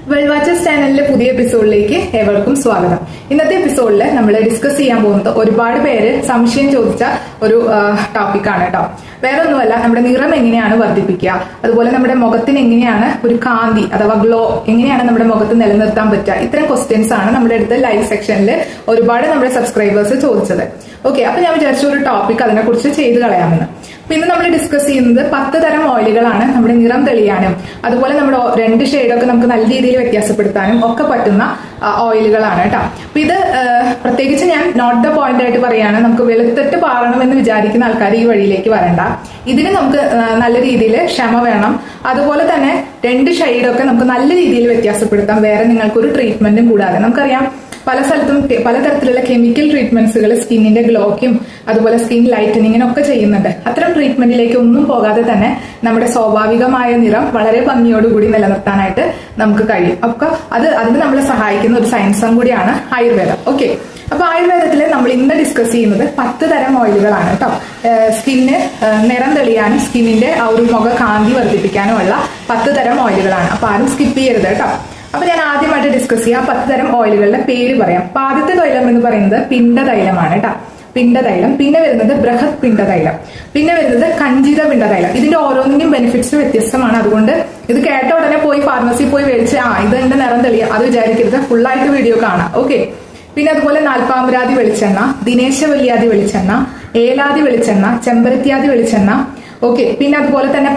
World watchers ചാനലിലെ പുതിയ എപ്പിസോഡിലേക്ക് ഏവർക്കും സ്വാഗതം. ഇന്നത്തെ എപ്പിസോഡിൽ നമ്മൾ ഡിസ്കസ് ചെയ്യാൻ പോകുന്നത് ഒരുപാട് പേര് സംശയം ചോദിച്ച ഒരു ടോപ്പിക്കാണ് കേട്ടോ. വേറെ ഒന്നുമല്ല, നമ്മുടെ നിറം എങ്ങനെയാണ് വർദ്ധിപ്പിക്കുക, അതുപോലെ നമ്മുടെ മുഖത്തിന് എങ്ങനെയാണ് ഒരു കാന്തി അഥവാ ഗ്ലോ എങ്ങനെയാണ് നമ്മുടെ മുഖത്ത് നിലനിർത്താൻ പറ്റുക, ഇത്തരം ക്വസ്റ്റ്യൻസ് ആണ് നമ്മുടെ അടുത്ത ലൈവ് സെക്ഷനിൽ ഒരുപാട് നമ്മുടെ സബ്സ്ക്രൈബേഴ്സ് ചോദിച്ചത്. ഓക്കെ, അപ്പൊ ഞാൻ വിചാരിച്ച ഒരു ടോപ്പിക് അതിനെക്കുറിച്ച് ചെയ്ത് കളയാമെന്ന്. പിന്നെ നമ്മൾ ഡിസ്കസ് ചെയ്യുന്നത് 10 തരം ഓയിലുകളാണ് നമ്മുടെ നിറം തെളിയാനും അതുപോലെ നമ്മുടെ 2 ഷെയ്ഡൊക്കെ നമുക്ക് നല്ല രീതിയിൽ വ്യത്യാസപ്പെടുത്താനും ഒക്കെ പറ്റുന്ന ഓയിലുകളാണ് കേട്ടോ. അപ്പൊ ഇത് പ്രത്യേകിച്ച് ഞാൻ നോട്ട് ദ പോയിന്റ് ആയിട്ട് പറയാണ്, നമുക്ക് വെളുത്തിട്ട് പാറണമെന്ന് വിചാരിക്കുന്ന ആൾക്കാർ ഈ വഴിയിലേക്ക് വരണ്ട. ഇതിന് നമുക്ക് നല്ല രീതിയിൽ ക്ഷമ വേണം. അതുപോലെ തന്നെ 2 ഷെയ്ഡൊക്കെ നമുക്ക് നല്ല രീതിയിൽ വ്യത്യാസപ്പെടുത്താം, വേറെ നിങ്ങൾക്കൊരു ട്രീറ്റ്മെന്റും കൂടാതെ. നമുക്കറിയാം പല സ്ഥലത്തും പലതരത്തിലുള്ള കെമിക്കൽ ട്രീറ്റ്മെന്റ്സുകൾ സ്കിന്നിന്റെ ഗ്ലോക്കും അതുപോലെ സ്കിൻ ലൈറ്റനിങ്ങിനൊക്കെ ചെയ്യുന്നുണ്ട്. അത്തരം ട്രീറ്റ്മെന്റിലേക്ക് ഒന്നും പോകാതെ തന്നെ നമ്മുടെ സ്വാഭാവികമായ നിറം വളരെ ഭംഗിയോടുകൂടി നിലനിർത്താനായിട്ട് നമുക്ക് കഴിയും. അപ്പൊ അതിന് നമ്മളെ സഹായിക്കുന്ന ഒരു സയൻസും കൂടിയാണ് ആയുർവേദം. ഓക്കെ, അപ്പൊ ആയുർവേദത്തിൽ നമ്മൾ ഇന്ന് ഡിസ്കസ് ചെയ്യുന്നത് 10 തരം ഓയിലുകളാണ് കേട്ടോ. സ്കിന്നിന് നിറം തെളിയാനും സ്കിന്നിന്റെ ആ ഒരു മുഖ കാന്തി വർദ്ധിപ്പിക്കാനുമുള്ള 10 തരം ഓയിലുകളാണ്. അപ്പൊ ആരും സ്കിപ്പ് ചെയ്യരുത് കേട്ടോ. അപ്പൊ ഞാൻ ആദ്യമായിട്ട് ഡിസ്കസ് ചെയ്യാം 10 തരം ഓയിലുകളുടെ പേര് പറയാം. അപ്പൊ ആദ്യത്തെ തൈലം എന്ന് പറയുന്നത് പിണ്ടതൈലമാണ് കേട്ടോ. പിണ്ടതൈലം. പിന്നെ വരുന്നത് ബൃഹത് പിണ്ടതൈലം. പിന്നെ വരുന്നത് കഞ്ചിത പിണ്ടതൈലം. ഇതിന്റെ ഓരോന്നിന്റെയും ബെനിഫിറ്റ്സ് വ്യത്യസ്തമാണ്. അതുകൊണ്ട് ഇത് കേട്ട ഉടനെ പോയി ഫാർമസി പോയി മേടിച്ച് ഇത് എന്റെ നിറം തെളിയാം അത് വിചാരിക്കരുത്, ഫുള്ളായിട്ട് വീഡിയോ കാണാം. ഓക്കെ, പിന്നെ അതുപോലെ നാൽപ്പാമരാതി വെളിച്ചെണ്ണ, ദിനേശവല്യാതി വെളിച്ചെണ്ണ, ഏലാതി വെളിച്ചെണ്ണ, ചെമ്പരത്തിയാതി വെളിച്ചെണ്ണ. ഓക്കെ, പിന്നെ അതുപോലെ തന്നെ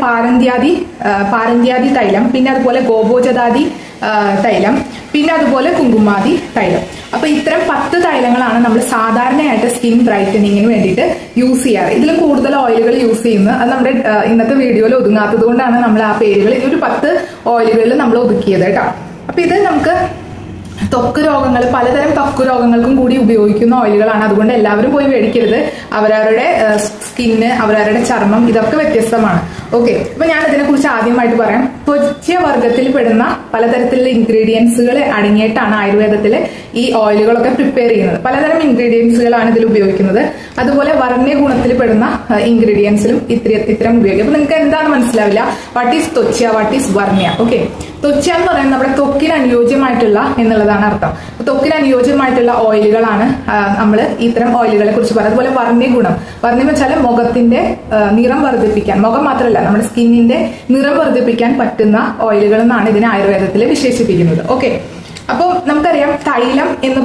പാരന്ത്യാതി തൈലം, പിന്നെ അതുപോലെ ഗോപോജതാതി തൈലം, പിന്നെ അതുപോലെ കുങ്കുമാതി തൈലം. അപ്പൊ ഇത്തരം 10 തൈലങ്ങളാണ് നമ്മൾ സാധാരണയായിട്ട് സ്കിൻ ബ്രൈറ്റനിങ്ങിന് വേണ്ടിയിട്ട് യൂസ് ചെയ്യാറ്. ഇതിലും കൂടുതൽ ഓയിലുകൾ യൂസ് ചെയ്യുന്നത് അത് നമ്മുടെ ഇന്നത്തെ വീഡിയോയിൽ ഒതുങ്ങാത്തത് കൊണ്ടാണ് നമ്മൾ ആ പേരുകൾ ഈ ഒരു 10 ഓയിലുകളിൽ നമ്മൾ ഒതുക്കിയത് കേട്ടോ. അപ്പൊ ഇത് നമുക്ക് ത്വക്ക് രോഗങ്ങൾ, പലതരം ത്വക്ക് രോഗങ്ങൾക്കും കൂടി ഉപയോഗിക്കുന്ന ഓയിലുകളാണ്. അതുകൊണ്ട് എല്ലാവരും പോയി മേടിക്കരുത്. അവരവരുടെ സ്കിന്ന്, അവരവരുടെ ചർമ്മം ഇതൊക്കെ വ്യത്യസ്തമാണ്. ഓക്കെ, അപ്പൊ ഞാൻ ഇതിനെ കുറിച്ച് ആദ്യമായിട്ട് പറയാം. ത്വച്ഛവർഗത്തിൽ പെടുന്ന പലതരത്തിലുള്ള ഇൻഗ്രീഡിയൻസുകൾ അടങ്ങിയിട്ടാണ് ആയുർവേദത്തിൽ ഈ ഓയിലുകളൊക്കെ പ്രിപ്പയർ ചെയ്യുന്നത്. പലതരം ഇൻഗ്രീഡിയൻസുകളാണ് ഇതിൽ ഉപയോഗിക്കുന്നത്. അതുപോലെ വർണ്ണ ഗുണത്തിൽ പെടുന്ന ഇൻഗ്രീഡിയൻസിലും ഇത്തരം ഉപയോഗിക്കും. അപ്പൊ നിങ്ങൾക്ക് എന്താണ് മനസ്സിലാവില്ല, വാട്ട് ഈസ് ത്വച്ഛ, വാട്ട് ഈസ് വർണ്ണ. ഓക്കെ, ത്വച്ഛ എന്ന് പറയുന്നത് നമ്മുടെ ത്വക്കിന് അനുയോജ്യമായിട്ടുള്ള എന്നുള്ളതാണ് അർത്ഥം. ത്വക്കിന് അനുയോജ്യമായിട്ടുള്ള ഓയിലുകളാണ് നമ്മൾ ഇത്തരം ഓയിലുകളെ കുറിച്ച് പറയുന്നത്. അതുപോലെ വർണ്ണ ഗുണം എന്ന് വെച്ചാൽ മുഖത്തിന്റെ നിറം വർദ്ധിപ്പിക്കാൻ, മുഖം മാത്രമല്ല നമ്മുടെ സ്കിന്നിന്റെ നിറം വർദ്ധിപ്പിക്കാൻ പറ്റുന്ന ഓയിലുകൾ എന്നാണ് ഇതിനെ ആയുർവേദത്തിൽ വിശേഷിപ്പിക്കുന്നത്. ഓക്കെ, അപ്പോൾ നമുക്കറിയാം തൈലം എന്ന്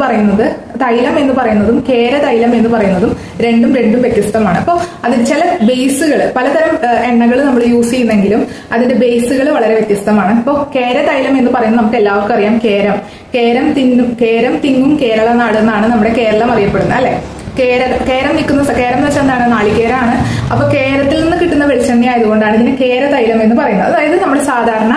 പറയുന്നതും കേരതൈലം എന്ന് പറയുന്നതും രണ്ടും വ്യത്യസ്തമാണ്. അപ്പോൾ അതിന് ചില ബേസുകൾ, പലതരം എണ്ണകൾ നമ്മൾ യൂസ് ചെയ്യുന്നെങ്കിലും അതിന്റെ ബേസുകൾ വളരെ വ്യത്യസ്തമാണ്. ഇപ്പോൾ കേരതൈലം എന്ന് പറയുന്നത് നമുക്ക് എല്ലാവർക്കും അറിയാം, കേരം തിങ്ങും കേരള നാട് എന്നാണ് നമ്മുടെ കേരളം അറിയപ്പെടുന്നത് അല്ലെ. കേരം എന്ന് വെച്ചാൽ എന്താണ്, നാളികേരാണ്. അപ്പൊ കേരത്തിൽ നിന്ന് കിട്ടുന്ന വെളിച്ചെണ്ണ ആയതുകൊണ്ടാണ് ഇതിന് കേരതൈലം എന്ന് പറയുന്നത്. അതായത് നമ്മൾ സാധാരണ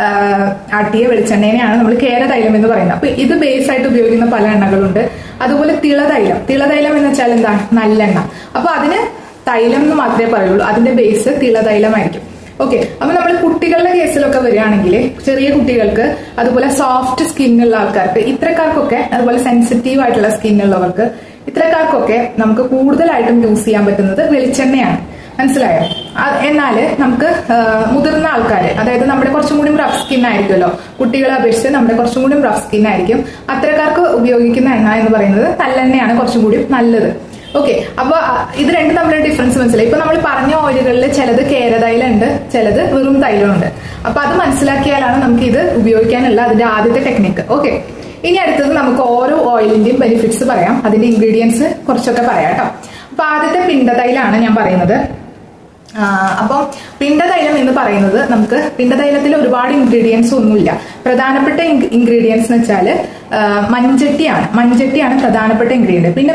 ആട്ടിയ വെളിച്ചെണ്ണയാണ് നമ്മൾ കേരതൈലം എന്ന് പറയുന്നത്. അപ്പൊ ഇത് ബേസ് ആയിട്ട് ഉപയോഗിക്കുന്ന പല എണ്ണകളുണ്ട്. അതുപോലെ തിളതൈലം എന്ന് വെച്ചാൽ എന്താണ്, നല്ലെണ്ണ. അപ്പൊ അതിന് തൈലം എന്ന് മാത്രമേ പറയുള്ളൂ, അതിന്റെ ബേസ് തിളതൈലമായിരിക്കും. ഓക്കെ, അപ്പൊ നമ്മൾ കുട്ടികളുടെ കേസിലൊക്കെ വരികയാണെങ്കിൽ ചെറിയ കുട്ടികൾക്ക്, അതുപോലെ സോഫ്റ്റ് സ്കിന്നുള്ള ആൾക്കാർക്ക്, ഇത്തരക്കാർക്കൊക്കെ, അതുപോലെ സെൻസിറ്റീവ് ആയിട്ടുള്ള സ്കിന്നുള്ളവർക്ക്, ഇത്തരക്കാർക്കൊക്കെ നമുക്ക് കൂടുതലായിട്ടും യൂസ് ചെയ്യാൻ പറ്റുന്നത് വെളിച്ചെണ്ണയാണ്. മനസ്സിലായോ? എന്നാല് നമുക്ക് മുതിർന്ന ആൾക്കാര്, അതായത് നമ്മുടെ കുറച്ചും കൂടി റഫ് സ്കിൻ ആയിരിക്കുമല്ലോ, കുട്ടികളെ അപേക്ഷിച്ച് നമ്മുടെ കുറച്ചും കൂടി റഫ് സ്കിൻ ആയിരിക്കും, അത്തരക്കാർക്ക് ഉപയോഗിക്കുന്ന എണ്ണ എന്ന് പറയുന്നത് നല്ലെണ്ണയാണ് കുറച്ചും കൂടി നല്ലത്. ഓക്കെ, അപ്പൊ ഇത് രണ്ടും തമ്മിലുള്ള ഡിഫറൻസ് മനസ്സിലായി. ഇപ്പൊ നമ്മൾ പറഞ്ഞ ഓയിലുകളിൽ ചിലത് കേരതൈലം ഉണ്ട്, ചിലത് വെറും തൈലം ഉണ്ട്. അപ്പൊ അത് മനസ്സിലാക്കിയാലാണ് നമുക്ക് ഇത് ഉപയോഗിക്കാനുള്ള അതിന്റെ ആദ്യത്തെ ടെക്നിക്ക്. ഓക്കെ, ഇനി അടുത്തത് നമുക്ക് ഓരോ ഓയിലിന്റെയും ബെനിഫിറ്റ്സ് പറയാം, അതിന്റെ ഇൻഗ്രീഡിയൻസ് കുറച്ചൊക്കെ പറയാം കേട്ടോ. അപ്പൊ ആദ്യത്തെ പിണ്ടതൈലാണ് ഞാൻ പറയുന്നത്. അപ്പം പിണ്ടതൈലം എന്ന് പറയുന്നത്, നമുക്ക് പിണ്ടതൈലത്തിൽ ഒരുപാട് ഇൻഗ്രീഡിയൻസ് ഒന്നുമില്ല. പ്രധാനപ്പെട്ട ഇൻഗ്രീഡിയൻസ് എന്ന് വെച്ചാൽ മൺചട്ടിയാണ് പ്രധാനപ്പെട്ട ഇൻഗ്രീഡിയന്റ്. പിന്നെ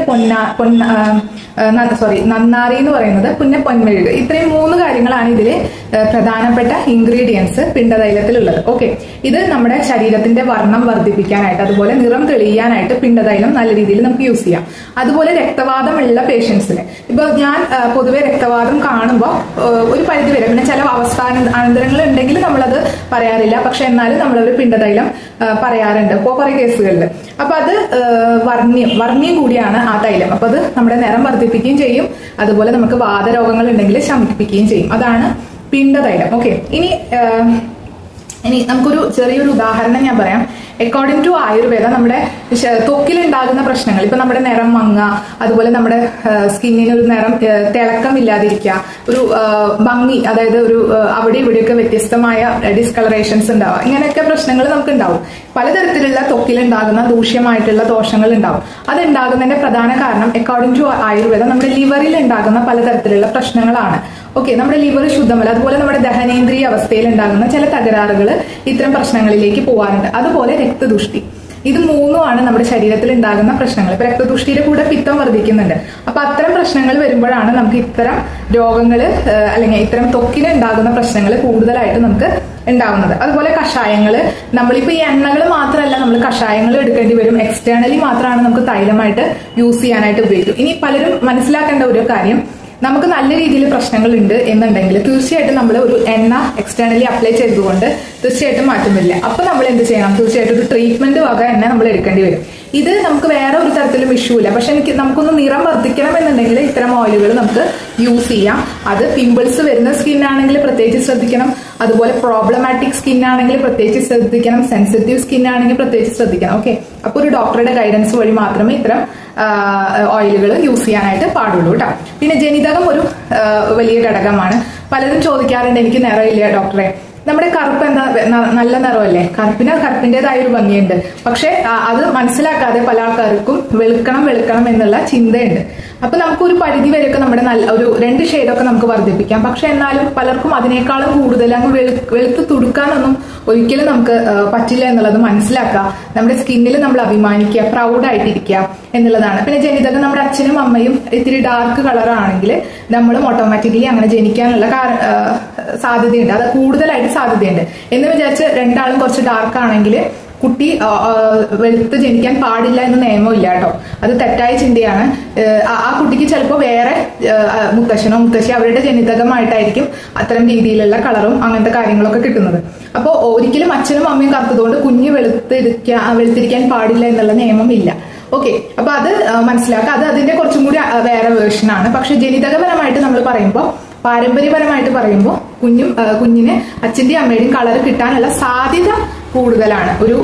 നന്നാറി എന്ന് പറയുന്നത്, പിന്നെ പൊന്മെഴുക്. ഇത്രയും 3 കാര്യങ്ങളാണ് ഇതില് പ്രധാനപ്പെട്ട ഇൻഗ്രീഡിയൻസ് പിണ്ടതൈലത്തിലുള്ളത്. ഓക്കെ, ഇത് നമ്മുടെ ശരീരത്തിന്റെ വർണ്ണം വർദ്ധിപ്പിക്കാനായിട്ട്, അതുപോലെ നിറം തെളിയാനായിട്ട് പിണ്ടതൈലം നല്ല രീതിയിൽ നമുക്ക് യൂസ് ചെയ്യാം. അതുപോലെ രക്തവാദമുള്ള പേഷ്യൻസിന്, ഇപ്പൊ ഞാൻ പൊതുവെ രക്തവാദം കാണുമ്പോൾ ഒരു പരിധി വരെ, പിന്നെ ചില അനന്തരങ്ങൾ ഉണ്ടെങ്കിൽ നമ്മളത് പറയാറില്ല, പക്ഷെ എന്നാലും നമ്മളൊരു പിണ്ടതൈലം പറയാറുണ്ട് ഇപ്പോൾ കുറെ കേസുകളിൽ. അപ്പൊ അത് വർണ്ണ്യം കൂടിയാണ് ആ തൈലം. അപ്പൊ അത് നമ്മുടെ നിറം വർദ്ധിപ്പിക്കുകയും ചെയ്യും, അതുപോലെ നമുക്ക് വാതരോഗങ്ങൾ ഉണ്ടെങ്കിൽ ശമിപ്പിക്കുകയും ചെയ്യും. അതാണ് പിണ്ടതൈലം. ഓക്കെ, ഇനി ഇനി നമുക്കൊരു ചെറിയൊരു ഉദാഹരണം ഞാൻ പറയാം. അക്കോർഡിംഗ് ടു ആയുർവേദ നമ്മുടെ ത്വക്കിലുണ്ടാകുന്ന പ്രശ്നങ്ങൾ, ഇപ്പൊ നമ്മുടെ നിറം മങ്ങുക, അതുപോലെ നമ്മുടെ സ്കിന്നിന് ഒരു നിറം തിളക്കമില്ലാതിരിക്കുക, ഒരു ഭംഗി, അതായത് ഒരു അവിടെ ഇവിടെയൊക്കെ വ്യത്യസ്തമായ ഡിസ്കളറേഷൻസ് ഉണ്ടാവുക, ഇങ്ങനെയൊക്കെ പ്രശ്നങ്ങൾ നമുക്ക് ഉണ്ടാവും. പലതരത്തിലുള്ള ത്വക്കിലുണ്ടാകുന്ന ദൂഷ്യമായിട്ടുള്ള ദോഷങ്ങൾ ഉണ്ടാവും. അതുണ്ടാകുന്നതിന്റെ പ്രധാന കാരണം അക്കോർഡിംഗ് ടു ആയുർവേദം നമ്മുടെ ലിവറിൽ ഉണ്ടാകുന്ന പലതരത്തിലുള്ള പ്രശ്നങ്ങളാണ്. ഓക്കെ, നമ്മുടെ ലിവർ ശുദ്ധമല്ല, അതുപോലെ നമ്മുടെ ദഹനേന്ദ്രിയ അവസ്ഥയിൽ ഉണ്ടാകുന്ന ചില തകരാറുകൾ ഇത്തരം പ്രശ്നങ്ങളിലേക്ക് പോകാറുണ്ട്. അതുപോലെ രക്തദുഷ്ടി, ഇത് മൂന്നുമാണ് നമ്മുടെ ശരീരത്തിൽ ഉണ്ടാകുന്ന പ്രശ്നങ്ങൾ. ഇപ്പൊ രക്തദുഷ്ടിയുടെ കൂടെ പിത്തം വർദ്ധിക്കുന്നുണ്ട്. അപ്പൊ അത്തരം പ്രശ്നങ്ങൾ വരുമ്പോഴാണ് നമുക്ക് ഇത്തരം രോഗങ്ങൾ അല്ലെങ്കിൽ ഇത്തരം ത്വക്കിന് ഉണ്ടാകുന്ന പ്രശ്നങ്ങൾ കൂടുതലായിട്ട് നമുക്ക് ഉണ്ടാവുന്നത്. അതുപോലെ കഷായങ്ങൾ, നമ്മളിപ്പോ ഈ എണ്ണകൾ മാത്രമല്ല നമ്മൾ കഷായങ്ങൾ എടുക്കേണ്ടി വരും. എക്സ്റ്റേണലി മാത്രമാണ് നമുക്ക് തൈലമായിട്ട് യൂസ് ചെയ്യാനായിട്ട് ഉപയോഗിക്കും. ഇനി പലരും മനസ്സിലാക്കേണ്ട ഒരു കാര്യം, നമുക്ക് നല്ല രീതിയിൽ പ്രശ്നങ്ങൾ ഉണ്ട് എന്നുണ്ടെങ്കിൽ തീർച്ചയായിട്ടും നമ്മൾ ഒരു എണ്ണ എക്സ്റ്റേണലി അപ്ലൈ ചെയ്തുകൊണ്ട് തീർച്ചയായിട്ടും മാറ്റം വരില്ല. അപ്പൊ നമ്മൾ എന്ത് ചെയ്യണം? തീർച്ചയായിട്ടും ഒരു ട്രീറ്റ്മെന്റ് വക എണ്ണ നമ്മൾ എടുക്കേണ്ടി വരും. ഇത് നമുക്ക് വേറെ ഒരു തരത്തിലും ഇഷ്യൂ ഇല്ല. പക്ഷെ നമുക്കൊന്ന് നിറം വർദ്ധിക്കണം എന്നുണ്ടെങ്കിൽ ഇത്തരം ഓയിലുകൾ നമുക്ക് യൂസ് ചെയ്യാം. അത് പിമ്പിൾസ് വരുന്ന സ്കിന്നാണെങ്കിൽ പ്രത്യേകിച്ച് ശ്രദ്ധിക്കണം. അതുപോലെ പ്രോബ്ലമാറ്റിക് സ്കിൻ ആണെങ്കിൽ പ്രത്യേകിച്ച് ശ്രദ്ധിക്കണം. സെൻസിറ്റീവ് സ്കിൻ ആണെങ്കിൽ പ്രത്യേകിച്ച് ശ്രദ്ധിക്കണം. ഓക്കെ, അപ്പൊ ഒരു ഡോക്ടറുടെ ഗൈഡൻസ് വഴി മാത്രമേ ഇത്തരം ഓയിലുകൾ യൂസ് ചെയ്യാനായിട്ട് പാടുള്ളൂ കേട്ടോ. പിന്നെ ജനിതകം ഒരു വലിയ ഘടകമാണ്. പലരും ചോദിക്കാറുണ്ട്, എനിക്ക് നിറമില്ല ഡോക്ടറെ, നമ്മുടെ കറുപ്പ് എന്താ നല്ല നിറമല്ലേ? കറുപ്പിന്റേതായ ഒരു ഭംഗിയുണ്ട്. പക്ഷെ അത് മനസ്സിലാക്കാതെ പല ആൾക്കാർക്കും വെളുക്കണം എന്നുള്ള ചിന്തയുണ്ട്. അപ്പൊ നമുക്ക് ഒരു പരിധി വരെയൊക്കെ നമ്മുടെ നല്ല ഒരു 2 ഷെയ്ഡൊക്കെ നമുക്ക് വർദ്ധിപ്പിക്കാം. പക്ഷെ എന്നാലും പലർക്കും അതിനേക്കാളും കൂടുതൽ അങ്ങ് വെളുത്ത് തുടുക്കാനൊന്നും ഒരിക്കലും നമുക്ക് പറ്റില്ല എന്നുള്ളത് മനസ്സിലാക്കുക. നമ്മുടെ സ്കിന്നിൽ നമ്മൾ അഭിമാനിക്കുക, പ്രൗഡായിട്ടിരിക്കുക എന്നുള്ളതാണ്. പിന്നെ ജനിതകം, നമ്മുടെ അച്ഛനും അമ്മയും ഇത്തിരി ഡാർക്ക് കളറാണെങ്കിൽ നമ്മളും ഓട്ടോമാറ്റിക്കലി അങ്ങനെ ജനിക്കാനുള്ള സാധ്യതയുണ്ട്. അത് കൂടുതലായിട്ട് സാധ്യതയുണ്ട് എന്ന് വിചാരിച്ച് രണ്ടാളും കുറച്ച് ഡാർക്ക് ആണെങ്കിൽ കുട്ടി വെളുത്ത് ജനിക്കാൻ പാടില്ല എന്ന് നിയമമില്ല കേട്ടോ. അത് തെറ്റായ ചിന്തയാണ്. ആ കുട്ടിക്ക് ചിലപ്പോൾ വേറെ മുത്തശ്ശനോ മുത്തശ്ശി അവരുടെ ജനിതകമായിട്ടായിരിക്കും അത്തരം രീതിയിലുള്ള കളറും അങ്ങനത്തെ കാര്യങ്ങളൊക്കെ കിട്ടുന്നത്. അപ്പോൾ ഒരിക്കലും അച്ഛനും അമ്മയും കറുത്തതുകൊണ്ട് കുഞ്ഞ് വെളുത്തിരിക്കാൻ പാടില്ല എന്നുള്ള നിയമം ഇല്ല. ഓക്കെ, അപ്പൊ അത് മനസ്സിലാക്കുക. അത് അതിന്റെ കുറച്ചും കൂടി വേറെ വേർഷനാണ്. പക്ഷെ ജനിതകപരമായിട്ട് നമ്മൾ പറയുമ്പോൾ, പാരമ്പര്യപരമായിട്ട് പറയുമ്പോൾ കുഞ്ഞിന് അച്ഛന്റെയും അമ്മയുടെയും കളർ കിട്ടാനുള്ള സാധ്യത കൂടുതലാണ്. ഒരു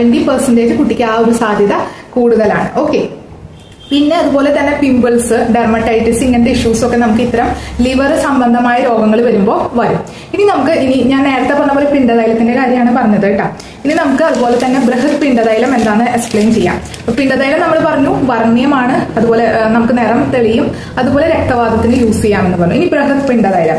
70% കുട്ടിക്ക് ആ ഒരു സാധ്യത കൂടുതലാണ്. ഓക്കെ, പിന്നെ അതുപോലെ തന്നെ പിമ്പിൾസ്, ഡെർമറ്റൈറ്റിസ്, ഇങ്ങനത്തെ ഇഷ്യൂസ് ഒക്കെ നമുക്ക് ഇത്തരം ലിവർ സംബന്ധമായ രോഗങ്ങൾ വരുമ്പോൾ വരും. ഇനി ഞാൻ നേരത്തെ പറഞ്ഞ പോലെ പിണ്ടതൈലത്തിന്റെ കാര്യമാണ് പറഞ്ഞത് കേട്ടോ. ഇനി നമുക്ക് അതുപോലെ തന്നെ ബൃഹത് പിണ്ടതൈലം എന്താണെന്ന് എക്സ്പ്ലെയിൻ ചെയ്യാം. അപ്പൊ പിണ്ടതൈലം നമ്മൾ പറഞ്ഞു വർണ്ണീയമാണ്, അതുപോലെ നമുക്ക് നിറം തെളിയും, അതുപോലെ രക്തവാതത്തിന് യൂസ് ചെയ്യാമെന്ന് പറഞ്ഞു. ഇനി ബൃഹത് പിണ്ടതൈലം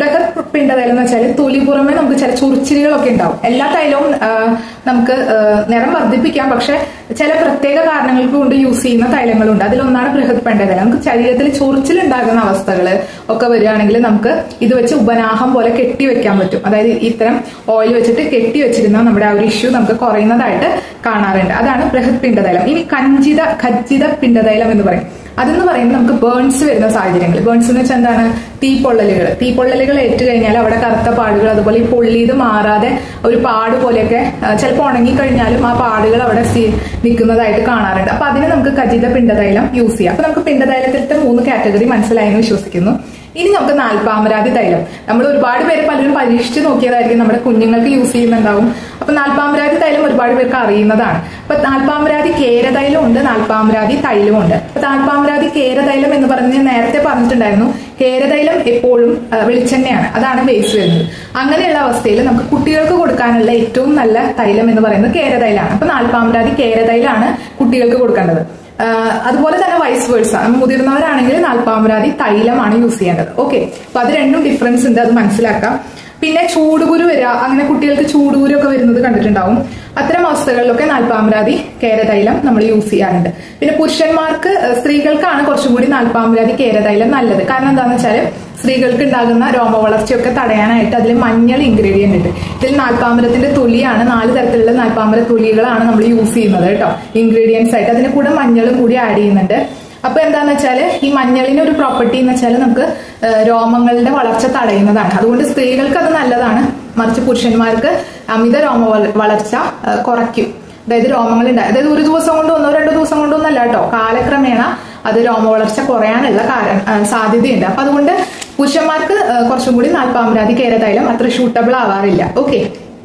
എന്ന് വെച്ചാൽ തൊലി പുറമെ നമുക്ക് ചില ചൊറിച്ചിലുകളൊക്കെ ഉണ്ടാവും. എല്ലാ തൈലവും നമുക്ക് നിറം വർദ്ധിപ്പിക്കാം, പക്ഷെ ചില പ്രത്യേക കാരണങ്ങൾക്ക് കൊണ്ട് യൂസ് ചെയ്യുന്ന തൈലങ്ങളുണ്ട്. അതിലൊന്നാണ് ബൃഹത് പിണ്ടതൈലം. നമുക്ക് ശരീരത്തിൽ ചൊറിച്ചിലുണ്ടാകുന്ന അവസ്ഥകൾ ഒക്കെ വരികയാണെങ്കിൽ നമുക്ക് ഇത് വെച്ച് ഉപനാഹം പോലെ കെട്ടിവെക്കാൻ പറ്റും. അതായത് ഇത്തരം ഓയിൽ വെച്ചിട്ട് കെട്ടിവെച്ചിരുന്ന നമ്മുടെ ആ ഒരു ഇഷ്യൂ നമുക്ക് കുറയുന്നതായിട്ട് കാണാറുണ്ട്. അതാണ് ബൃഹത് പിണ്ടതൈലം. ഇനി ഖജ്ജിത പിണ്ടതൈലം എന്ന് പറയും. അതെന്ന് പറയുമ്പോൾ നമുക്ക് ബേൺസ് വരുന്ന സാഹചര്യങ്ങൾ. ബേൺസ് എന്ന് വെച്ചാൽ എന്താണ്? തീപ്പൊള്ളലുകൾ ഏറ്റു കഴിഞ്ഞാൽ അവിടെ കറുത്ത പാടുകൾ, അതുപോലെ ഈ പൊള്ളിയത് മാറാതെ ഒരു പാട് പോലെയൊക്കെ ചിലപ്പോൾ ഉണങ്ങിക്കഴിഞ്ഞാലും ആ പാടുകൾ അവിടെ നിൽക്കുന്നതായിട്ട് കാണാറുണ്ട്. അപ്പൊ അതിന് നമുക്ക് ഖജ്ജിത പിണ്ടതൈലം യൂസ് ചെയ്യാം. അപ്പൊ നമുക്ക് പിണ്ടതൈലത്തിലത്തെ 3 കാറ്റഗറി മനസ്സിലായെന്ന് വിശ്വസിക്കുന്നു. ഇനി നമുക്ക് നാൽപ്പാമരാതി തൈലം, നമ്മൾ ഒരുപാട് പേര് പലരും പരീക്ഷിച്ച് നോക്കിയതായിരിക്കും, നമ്മുടെ കുഞ്ഞുങ്ങൾക്ക് യൂസ് ചെയ്യുന്നുണ്ടാവും. അപ്പൊ നാൽപ്പാമരാതി തൈലം ഒരുപാട് പേർക്ക് അറിയുന്നതാണ്. അപ്പൊ നാൽപ്പാമരാതി കേരതൈലം ഉണ്ട്, നാൽപ്പാമരാതി തൈലം ഉണ്ട്. അപ്പൊ നാൽപ്പാമരാതി കേരതൈലം എന്ന് പറഞ്ഞ് നേരത്തെ പറഞ്ഞിട്ടുണ്ടായിരുന്നു, കേരതൈലം എപ്പോഴും വെളിച്ചെണ്ണയാണ്, അതാണ് ബേസ് വരുന്നത്. അങ്ങനെയുള്ള അവസ്ഥയിൽ നമുക്ക് കുട്ടികൾക്ക് കൊടുക്കാനുള്ള ഏറ്റവും നല്ല തൈലം എന്ന് പറയുന്നത് കേരതൈലാണ്. അപ്പൊ നാൽപ്പാമരാതി കേരതൈലാണ് കുട്ടികൾക്ക് കൊടുക്കേണ്ടത്. അതുപോലെ തന്നെ വൈസ് വേഴ്സ, മുതിർന്നവരാണെങ്കിൽ നാൽപ്പാമരാതി തൈലമാണ് യൂസ് ചെയ്യേണ്ടത്. ഓക്കെ, അപ്പൊ അത് രണ്ടും ഡിഫറൻസ് ഉണ്ട്, അത് മനസ്സിലാക്കാം. പിന്നെ ചൂടുകുരു വരിക, അങ്ങനെ കുട്ടികൾക്ക് ചൂടുകുരു ഒക്കെ വരുന്നത് കണ്ടിട്ടുണ്ടാവും. അത്തരം അവസ്ഥകളിലൊക്കെ നാൽപ്പാമരാതി കേരതൈലം നമ്മൾ യൂസ് ചെയ്യാറുണ്ട്. പിന്നെ പുരുഷന്മാർക്ക്, സ്ത്രീകൾക്കാണ് കുറച്ചും കൂടി നാൽപ്പാമരാതി കേരതൈലം നല്ലത്. കാരണം എന്താണെന്ന് വെച്ചാൽ സ്ത്രീകൾക്ക് ഉണ്ടാകുന്ന രോമവളർച്ചയൊക്കെ തടയാനായിട്ട് അതിൽ മഞ്ഞൾ ഇൻഗ്രീഡിയന്റ് ഉണ്ട്. ഇതിൽ നാൽപ്പാമരത്തിന്റെ തൊലിയാണ്, 4 തരത്തിലുള്ള നാൽപ്പാമര തൊലികളാണ് നമ്മൾ യൂസ് ചെയ്യുന്നത് കേട്ടോ, ഇൻഗ്രീഡിയൻസ് ആയിട്ട്. അതിന് കൂടെ മഞ്ഞളും കൂടി ആഡ് ചെയ്യുന്നുണ്ട്. അപ്പൊ എന്താന്ന് വെച്ചാല് ഈ മഞ്ഞളിന് ഒരു പ്രോപ്പർട്ടി എന്ന് വെച്ചാൽ നമുക്ക് രോമങ്ങളുടെ വളർച്ച തടയുന്നതാണ്. അതുകൊണ്ട് സ്ത്രീകൾക്ക് അത് നല്ലതാണ്. മറിച്ച് പുരുഷന്മാർക്ക് അമിത വളർച്ച കുറയ്ക്കും. അതായത് രോമങ്ങൾ ഉണ്ടായി, അതായത് ഒരു ദിവസം കൊണ്ടോ 1-2 ദിവസം കൊണ്ടോ ഒന്നല്ല കേട്ടോ, കാലക്രമേണ അത് രോമവളർച്ച കുറയാനുള്ള സാധ്യതയുണ്ട്. അപ്പൊ അതുകൊണ്ട് പുരുഷന്മാർക്ക് കുറച്ചും കൂടി നാൽപ്പാമരാതി കേരതൈലം അത്ര ഷൂട്ടബിൾ ആവാറില്ല. ഓക്കെ,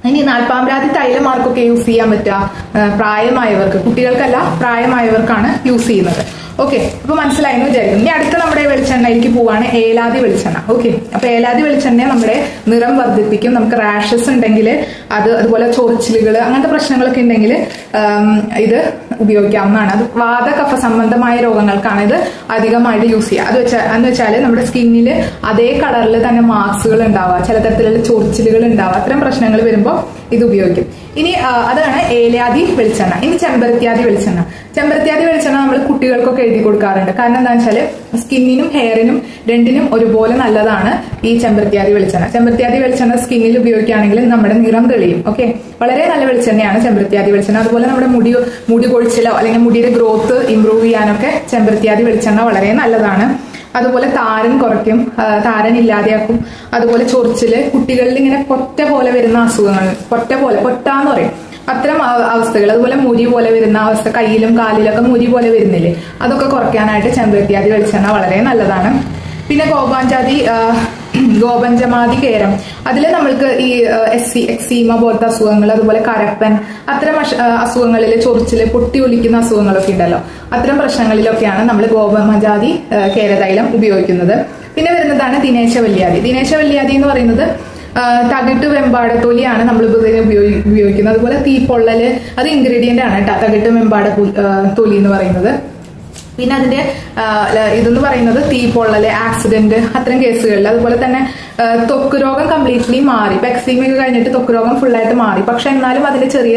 ഇനി നാൽപ്പാമ്പ്രാതി തൈലം ആർക്കൊക്കെ യൂസ് ചെയ്യാൻ പറ്റുക? പ്രായമായവർക്ക്, കുട്ടികൾക്കല്ല പ്രായമായവർക്കാണ് യൂസ് ചെയ്യുന്നത്. ഓക്കെ, അപ്പൊ മനസ്സിലായെന്ന് വിചാരിക്കുന്നു. ഇനി അടുത്ത നമ്മുടെ വെളിച്ചെണ്ണയിലേക്ക് പോവാണ് ഏലാതി വെളിച്ചെണ്ണ. ഓക്കെ, അപ്പൊ ഏലാതി വെളിച്ചെണ്ണ നമ്മുടെ നിറം വർദ്ധിപ്പിക്കും. നമുക്ക് റാഷസ് ഉണ്ടെങ്കിൽ അതുപോലെ ചൊറിച്ചിലുകൾ അങ്ങനത്തെ പ്രശ്നങ്ങളൊക്കെ ഉണ്ടെങ്കിൽ ഇത് ഉപയോഗിക്കാവുന്നതാണ്. അത് വാതകഫ സംബന്ധമായ രോഗങ്ങൾക്കാണ് ഇത് അധികമായിട്ട് യൂസ് ചെയ്യുക. എന്ന് വെച്ചാൽ നമ്മുടെ സ്കിന്നിൽ അതേ കളറിൽ തന്നെ മാർക്സുകൾ ഉണ്ടാവുക, ചില തരത്തിലുള്ള ചൊറിച്ചിലുകൾ ഉണ്ടാവുക, അത്തരം പ്രശ്നങ്ങൾ വരുമ്പോൾ ഇത് ഉപയോഗിക്കും. ഇനി അതാണ് ഏലാതി വെളിച്ചെണ്ണ. ഇനി ചെമ്പരത്തിയാതി വെളിച്ചെണ്ണ. ചെമ്പരത്തിയാതി വെളിച്ചെണ്ണ നമ്മൾ കുട്ടികൾക്കൊക്കെ എഴുതി കൊടുക്കാറുണ്ട്. കാരണം എന്താണെന്ന് വെച്ചാൽ സ്കിന്നിനും ഹെയറിനും രണ്ടിനും ഒരുപോലെ നല്ലതാണ് ഈ ചെമ്പരത്തിയാതി വെളിച്ചെണ്ണ. ചെമ്പരത്തിയാതി വെളിച്ചെണ്ണ സ്കിന്നിൽ ഉപയോഗിക്കുകയാണെങ്കിൽ നമ്മുടെ നിറം തെളിയും. ഓക്കെ, വളരെ നല്ല വെളിച്ചെണ്ണയാണ് ചെമ്പരത്തിയാതി വെളിച്ചെണ്ണ. അതുപോലെ നമ്മുടെ മുടി കൊഴിച്ചിലോ അല്ലെങ്കിൽ മുടിയുടെ ഗ്രോത്ത് ഇംപ്രൂവ് ചെയ്യാനൊക്കെ ചെമ്പരത്തിയാതി വെളിച്ചെണ്ണ വളരെ നല്ലതാണ്. അതുപോലെ താരൻ കുറയ്ക്കും, താരൻ ഇല്ലാതെയാക്കും. അതുപോലെ ചൊറിച്ചില്, കുട്ടികളിൽ ഇങ്ങനെ പൊറ്റ പോലെ വരുന്ന അസുഖങ്ങൾ, പൊട്ടാന്ന് പറയും, അത്തരം അവസ്ഥകൾ, അതുപോലെ മുരി പോലെ വരുന്ന അവസ്ഥ, കയ്യിലും കാലിലൊക്കെ മുരി പോലെ വരുന്നില്ലേ, അതൊക്കെ കുറയ്ക്കാനായിട്ട് ചെമ്പരത്തിയാതി വെളിച്ചെണ്ണ വളരെ നല്ലതാണ്. പിന്നെ ഗോപഞ്ചമാതി കേരം, അതിൽ നമ്മൾക്ക് ഈ എക്സീമ പോലത്തെ അസുഖങ്ങൾ, അതുപോലെ കരപ്പൻ, അത്തരം അസുഖങ്ങളിൽ ചൊറിച്ചില്, പൊട്ടി ഒലിക്കുന്ന അസുഖങ്ങളൊക്കെ ഉണ്ടല്ലോ, അത്തരം പ്രശ്നങ്ങളിലൊക്കെയാണ് നമ്മൾ ഗോപഞ്ചാതി കേരതൈലം ഉപയോഗിക്കുന്നത്. പിന്നെ വരുന്നതാണ് ദിനേശവല്യാതി. ദിനേശവല്യാതി എന്ന് പറയുന്നത് തകിട്ട് വെമ്പാടത്തൊലിയാണ് നമ്മൾ ഉപയോഗിക്കുന്നത്. അതുപോലെ തീപ്പൊള്ളല്, അത് ഇൻഗ്രീഡിയന്റ് ആണ് കേട്ടോ, തകിട്ട് വെമ്പാട തൊലി എന്ന് പറയുന്നത്. പിന്നെ അതിന്റെ ഇതെന്ന് പറയുന്നത് തീപ്പൊള്ളല്, ആക്സിഡന്റ്, അത്തരം കേസുകളിൽ. അതുപോലെ തന്നെ ത്വക്ക് രോഗം കംപ്ലീറ്റ്ലി മാറി, എക്സീമയൊക്കെ കഴിഞ്ഞിട്ട് ത്വക്ക് രോഗം ഫുള്ളായിട്ട് മാറി, പക്ഷെ എന്നാലും അതിന്റെ ചെറിയ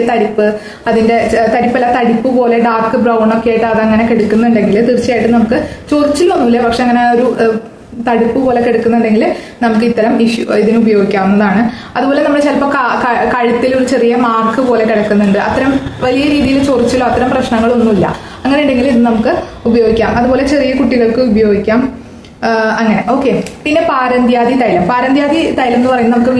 തടിപ്പ് പോലെ ഡാർക്ക് ബ്രൗൺ ഒക്കെ ആയിട്ട് അതങ്ങനെ കെടുക്കുന്നുണ്ടെങ്കിൽ തീർച്ചയായിട്ടും നമുക്ക് ചൊറിച്ചിലൊന്നുമില്ല, പക്ഷെ അങ്ങനെ ഒരു തടുപ്പ് പോലെ കിടക്കുന്നുണ്ടെങ്കിൽ നമുക്ക് ഇത്തരം ഇതിന് ഉപയോഗിക്കാവുന്നതാണ്. അതുപോലെ നമ്മൾ ചിലപ്പോൾ കഴുത്തിൽ ഒരു ചെറിയ മാർക്ക് പോലെ കിടക്കുന്നുണ്ട്, അത്തരം വലിയ രീതിയിൽ ചൊറിച്ചിലോ അത്തരം പ്രശ്നങ്ങളൊന്നുമില്ല, അങ്ങനെ ഉണ്ടെങ്കിൽ ഇത് നമുക്ക് ഉപയോഗിക്കാം. അതുപോലെ ചെറിയ കുട്ടികൾക്ക് ഉപയോഗിക്കാം. അങ്ങനെ ഓക്കെ. പിന്നെ പാരന്ത്യാതി തൈലം. പാരന്ത്യാതി തൈലം എന്ന് പറയുന്നത് നമുക്ക്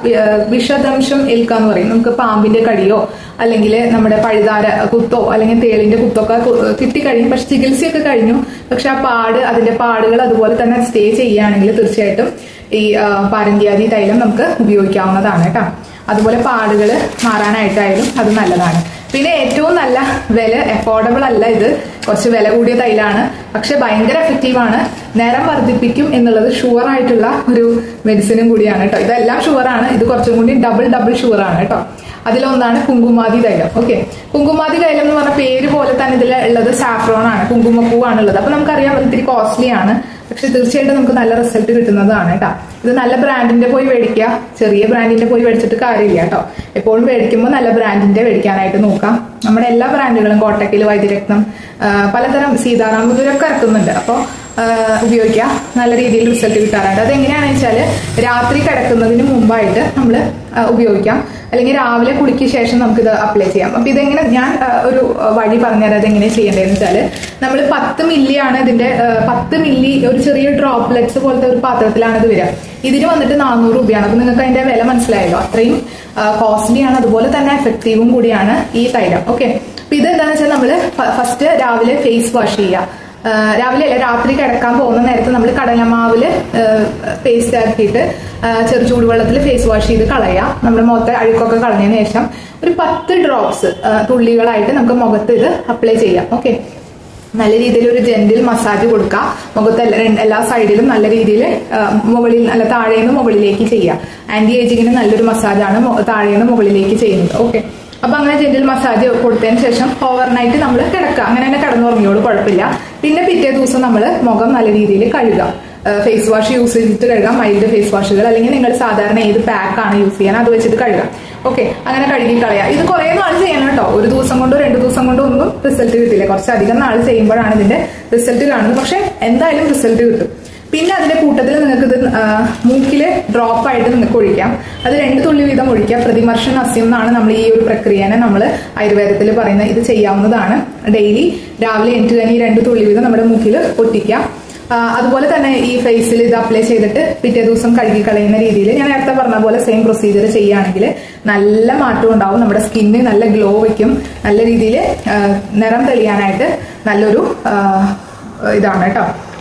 വിഷദംശം ഏൽക്കാന്ന് പറയും. നമുക്ക് പാമ്പിന്റെ കടിയോ അല്ലെങ്കിൽ നമ്മുടെ പഴുതാര കുത്തോ അല്ലെങ്കിൽ തേളിന്റെ കുത്തൊക്കെ കിട്ടിക്കഴിയും, പക്ഷെ ചികിത്സയൊക്കെ കഴിഞ്ഞു, പക്ഷെ അതിന്റെ പാടുകൾ അതുപോലെ തന്നെ സ്റ്റേ ചെയ്യുകയാണെങ്കിൽ തീർച്ചയായിട്ടും ഈ പാരന്ത്യാതി തൈലം നമുക്ക് ഉപയോഗിക്കാവുന്നതാണ് കേട്ടോ. അതുപോലെ പാടുകൾ മാറാനായിട്ടായാലും അത് നല്ലതാണ്. പിന്നെ ഏറ്റവും നല്ല അഫോർഡബിൾ അല്ല, ഇത് കുറച്ച് വില കൂടിയ തൈലാണ്, പക്ഷെ ഭയങ്കര എഫക്റ്റീവാണ്, നിറം വർദ്ധിപ്പിക്കും എന്നുള്ളത് ഷുവർ ആയിട്ടുള്ള ഒരു മെഡിസിനും കൂടിയാണ് കേട്ടോ. ഇതെല്ലാം ഷുവറാണ്, ഇത് കുറച്ചും കൂടി ഡബിൾ ഷുവറാണ് കേട്ടോ. അതിലൊന്നാണ് കുങ്കുമാതി തൈലം. ഓക്കെ, കുങ്കുമാതി തൈലം എന്ന് പറഞ്ഞ പേര് പോലെ തന്നെ ഇതിൽ ഉള്ളത് സാഫ്രോൺ ആണ്, കുങ്കുമപ്പൂവാണ് ഉള്ളത്. അപ്പൊ നമുക്കറിയാം അത് ഇത്തിരി കോസ്റ്റ്ലി ആണ്, പക്ഷെ തീർച്ചയായിട്ടും നമുക്ക് നല്ല റിസൾട്ട് കിട്ടുന്നതാണ് കേട്ടോ. ഇത് നല്ല ബ്രാൻഡിന്റെ പോയി മേടിക്കുക, ചെറിയ ബ്രാൻഡിന്റെ പോയി മേടിച്ചിട്ട് കാര്യമില്ല കേട്ടോ. എപ്പോഴും മേടിക്കുമ്പോൾ നല്ല ബ്രാൻഡിന്റെ മേടിക്കാനായിട്ട് നോക്കാം. നമ്മുടെ എല്ലാ ബ്രാൻഡുകളും കോട്ടക്കിൽ, വൈദ്യരത്നം, പലതരം സീതാറാം ഇവരൊക്കെ ഇറക്കുന്നുണ്ട്. അപ്പോൾ ഉപയോഗിക്കുക, നല്ല രീതിയിൽ റിസൾട്ട് കിട്ടാറുണ്ട്. അതെങ്ങനെയാണെന്ന് വെച്ചാൽ രാത്രി കിടക്കുന്നതിന് മുമ്പായിട്ട് നമ്മൾ ഉപയോഗിക്കാം, അല്ലെങ്കിൽ രാവിലെ കുളിക്ക് ശേഷം നമുക്കിത് അപ്ലൈ ചെയ്യാം. അപ്പൊ ഇതെങ്ങനെ, ഞാൻ ഒരു വഴി പറഞ്ഞുതരാം അതെങ്ങനെ ചെയ്യേണ്ടതെന്ന് വെച്ചാൽ, നമ്മൾ 10 മില്ലിയാണ് ഇതിന്റെ 10 മില്ലി ഒരു ചെറിയ ഡ്രോപ്ലെറ്റ്സ് പോലത്തെ ഒരു പാത്രത്തിലാണ് ഇത് വരിക. ഇതിന് വന്നിട്ട് 400 രൂപയാണ്. അപ്പൊ നിങ്ങൾക്ക് അതിന്റെ വില മനസ്സിലായല്ലോ, അത്രയും കോസ്റ്റ്ലി ആണ്, അതുപോലെ തന്നെ എഫക്റ്റീവും കൂടിയാണ് ഈ തൈലം. ഓക്കെ, അപ്പൊ ഇത് എന്താണെന്ന് വെച്ചാൽ നമ്മൾ ഫസ്റ്റ് രാവിലെ ഫേസ് വാഷ് ചെയ്യുക. രാവിലെ അല്ല, രാത്രി കിടക്കാൻ പോകുന്ന നേരത്ത് നമ്മൾ കടലമാവില് പേസ്റ്റ് ആക്കിയിട്ട് ചെറു ചൂടുവെള്ളത്തിൽ ഫേസ് വാഷ് ചെയ്ത് കളയാം. നമ്മുടെ മുഖത്തെ അഴുക്കൊക്കെ കളഞ്ഞതിന് ശേഷം ഒരു 10 ഡ്രോപ്സ് തുള്ളികളായിട്ട് നമുക്ക് മുഖത്ത് ഇത് അപ്ലൈ ചെയ്യാം. ഓക്കെ, നല്ല രീതിയിൽ ഒരു ജെന്റിൽ മസാജ് കൊടുക്കുക, മുഖത്ത് എല്ലാ സൈഡിലും നല്ല രീതിയിൽ മുകളിൽ അല്ല താഴേന്ന് മുകളിലേക്ക് ചെയ്യുക. ആന്റി ഏജിങ്ങിന് നല്ലൊരു മസാജാണ് താഴേന്ന് മുകളിലേക്ക് ചെയ്യുന്നത്. ഓക്കെ, അപ്പൊ അങ്ങനെ ജെന്റിൽ മസാജ് കൊടുത്തതിന് ശേഷം ഓവർനൈറ്റ് നമ്മൾ കിടക്കുക, അങ്ങനെ തന്നെ കിടന്നുറങ്ങിയോളൂ, കുഴപ്പമില്ല. പിന്നെ പിറ്റേ ദിവസം നമ്മൾ മുഖം നല്ല രീതിയിൽ കഴുകുക. ഫേസ് വാഷ് യൂസ് ചെയ്തിട്ട് കഴുകാം, മൈൽഡ് ഫേസ് വാഷുകൾ, അല്ലെങ്കിൽ നിങ്ങൾ സാധാരണ ഏത് പാക്കാണ് യൂസ് ചെയ്യാൻ അത് വെച്ചിട്ട് കഴുകാം. ഓക്കെ, അങ്ങനെ കഴുകി കളയാം. ഇത് കുറെ നാൾ ചെയ്യണം കേട്ടോ, ഒരു ദിവസം കൊണ്ടോ 2 ദിവസം കൊണ്ടോ ഒന്നും റിസൾട്ട് കിട്ടില്ല, കുറച്ചധികം നാൾ ചെയ്യുമ്പോഴാണ് ഇതിന്റെ റിസൾട്ട് കാണുന്നത്, പക്ഷെ എന്തായാലും റിസൾട്ട് കിട്ടും. പിന്നെ അതിന്റെ കൂട്ടത്തിൽ നിങ്ങൾക്ക് ഇത് മൂക്കില് ഡ്രോപ്പ് ആയിട്ട് നിങ്ങൾക്ക് ഒഴിക്കാം. അത് 2 തുള്ളി വീതം ഒഴിക്കാം. പ്രതിമർശ നസ്യം എന്നാണ് നമ്മൾ ഈ ഒരു പ്രക്രിയനെ നമ്മൾ ആയുർവേദത്തിൽ പറയുന്നത്. ഇത് ചെയ്യാവുന്നതാണ്. ഡെയിലി രാവിലെ എണീറ്റ് തന്നെ ഈ 2 തുള്ളി വീതം നമ്മുടെ മൂക്കിൽ ഒട്ടിക്കാം. അതുപോലെ തന്നെ ഈ ഫേസിൽ ഇത് അപ്ലൈ ചെയ്തിട്ട് പിറ്റേ ദിവസം കഴുകി കളയുന്ന രീതിയിൽ ഞാൻ നേരത്തെ പറഞ്ഞ പോലെ സെയിം പ്രൊസീജിയർ ചെയ്യുകയാണെങ്കിൽ നല്ല മാറ്റം ഉണ്ടാവും. നമ്മുടെ സ്കിന്നിന് നല്ല ഗ്ലോ വയ്ക്കും, നല്ല രീതിയിൽ നിറം തെളിയാനായിട്ട് നല്ലൊരു ഇതാണ് കേട്ടോ.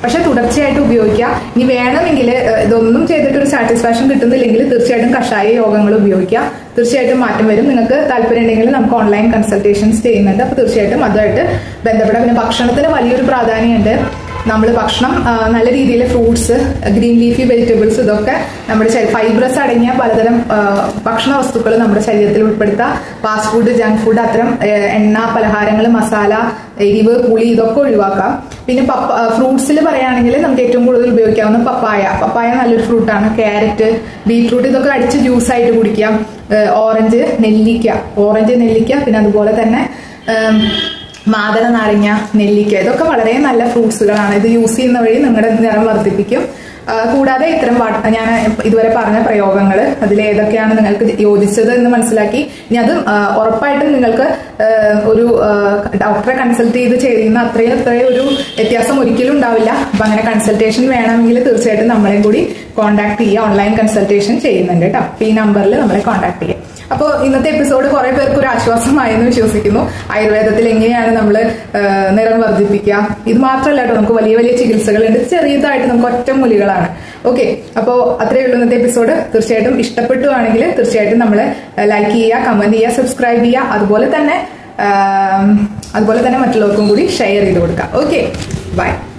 പക്ഷെ തുടർച്ചയായിട്ട് ഉപയോഗിക്കുക. ഇനി വേണമെങ്കിൽ ഇതൊന്നും ചെയ്തിട്ട് ഒരു സാറ്റിസ്ഫാക്ഷൻ കിട്ടുന്നില്ലെങ്കിൽ തീർച്ചയായിട്ടും കഷായ യോഗങ്ങൾ ഉപയോഗിക്കുക. തീർച്ചയായിട്ടും മാറ്റം വരും. നിങ്ങൾക്ക് താല്പര്യം ഉണ്ടെങ്കിൽ നമുക്ക് ഓൺലൈൻ കൺസൾട്ടേഷൻസ് ചെയ്യുന്നുണ്ട്. അപ്പോൾ തീർച്ചയായിട്ടും അതുമായിട്ട് ബന്ധപ്പെടാം. പിന്നെ ഭക്ഷണത്തിന് വലിയൊരു പ്രാധാന്യമുണ്ട്. നമ്മൾ ഭക്ഷണം നല്ല രീതിയിൽ ഫ്രൂട്ട്സ്, ഗ്രീൻ ലീഫി വെജിറ്റബിൾസ്, ഇതൊക്കെ നമ്മുടെ ഫൈബ്രസ് അടങ്ങിയ പലതരം ഭക്ഷണ വസ്തുക്കൾ നമ്മുടെ ശരീരത്തിൽ ഉൾപ്പെടുത്തുക. ഫാസ്റ്റ് ഫുഡ്, ജങ്ക് ഫുഡ്, അത്തരം എണ്ണ പലഹാരങ്ങൾ, മസാല, എരിവ്, പുളി ഇതൊക്കെ ഒഴിവാക്കാം. പിന്നെ ഫ്രൂട്ട്സിൽ പറയുകയാണെങ്കിൽ നമുക്ക് ഏറ്റവും കൂടുതൽ ഉപയോഗിക്കാവുന്ന പപ്പായ നല്ലൊരു ഫ്രൂട്ടാണ്. ക്യാരറ്റ്, ബീറ്റ്റൂട്ട് ഇതൊക്കെ അടിച്ച് ജ്യൂസായിട്ട് കുടിക്കാം. ഓറഞ്ച്, നെല്ലിക്ക, പിന്നെ അതുപോലെ തന്നെ മാതള നാരങ്ങ, നെല്ലിക്ക ഇതൊക്കെ വളരെ നല്ല ഫ്രൂട്ട്സുകളാണ്. ഇത് യൂസ് ചെയ്യുന്ന വഴി നിങ്ങളുടെ നിറം വർദ്ധിപ്പിക്കും. കൂടാതെ ഇത്തരം ഞാൻ ഇതുവരെ പറഞ്ഞ പ്രയോഗങ്ങൾ അതിലേതൊക്കെയാണ് നിങ്ങൾക്ക് യോജിച്ചത് എന്ന് മനസ്സിലാക്കി ഇനി അത് ഉറപ്പായിട്ടും നിങ്ങൾക്ക് ഒരു ഡോക്ടറെ കൺസൾട്ട് ചെയ്ത് ചെയ്യുന്ന അത്രയും ഒരു വ്യത്യാസം ഒരിക്കലും ഉണ്ടാവില്ല. അപ്പൊ അങ്ങനെ കൺസൾട്ടേഷൻ വേണമെങ്കിൽ തീർച്ചയായിട്ടും നമ്മളെയും കൂടി കോൺടാക്ട് ചെയ്യുക. ഓൺലൈൻ കൺസൾട്ടേഷൻ ചെയ്യുന്നുണ്ട് കേട്ടോ. ഈ നമ്പറിൽ നമ്മളെ കോൺടാക്ട് ചെയ്യുക. അപ്പോൾ ഇന്നത്തെ എപ്പിസോഡ് കുറെ പേർക്ക് ഒരു ആശ്വാസമായെന്ന് വിശ്വസിക്കുന്നു. ആയുർവേദത്തിൽ എങ്ങനെയാണ് നമ്മൾ നിറം വർദ്ധിപ്പിക്കുക, ഇത് മാത്രമല്ല കേട്ടോ, നമുക്ക് വലിയ വലിയ ചികിത്സകളുണ്ട്. ചെറിയതായിട്ട് നമുക്ക് ഒറ്റമൂലികളാണ്. ഓക്കെ, അപ്പോൾ അത്രയേ ഉള്ളൂ ഇന്നത്തെ എപ്പിസോഡ്. തീർച്ചയായിട്ടും ഇഷ്ടപ്പെട്ടുവാണെങ്കിൽ തീർച്ചയായിട്ടും നമ്മൾ ലൈക്ക് ചെയ്യുക, കമന്റ് ചെയ്യുക, സബ്സ്ക്രൈബ് ചെയ്യുക. അതുപോലെ തന്നെ മറ്റുള്ളവർക്കും കൂടി ഷെയർ ചെയ്ത് കൊടുക്കുക. Okay, by.